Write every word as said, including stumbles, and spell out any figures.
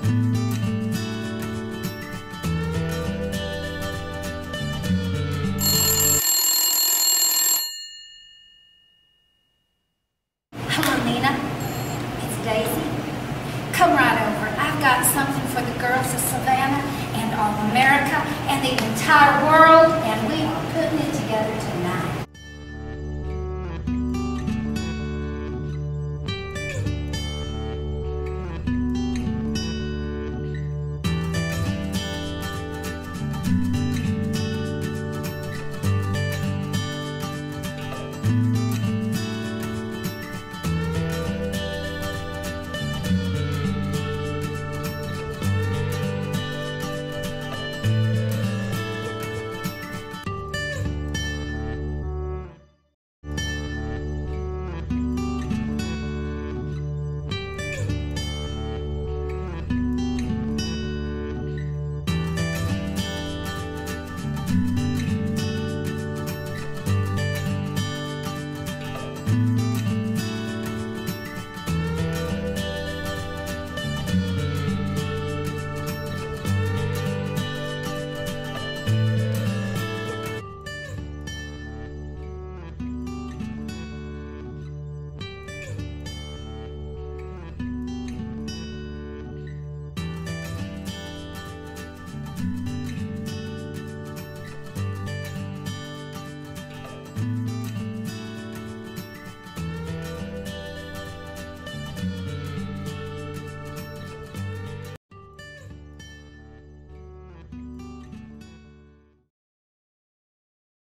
Hello, Nina. It's Daisy. Come right over. I've got something for the girls of Savannah and all America and the entire world, and we are putting it together today.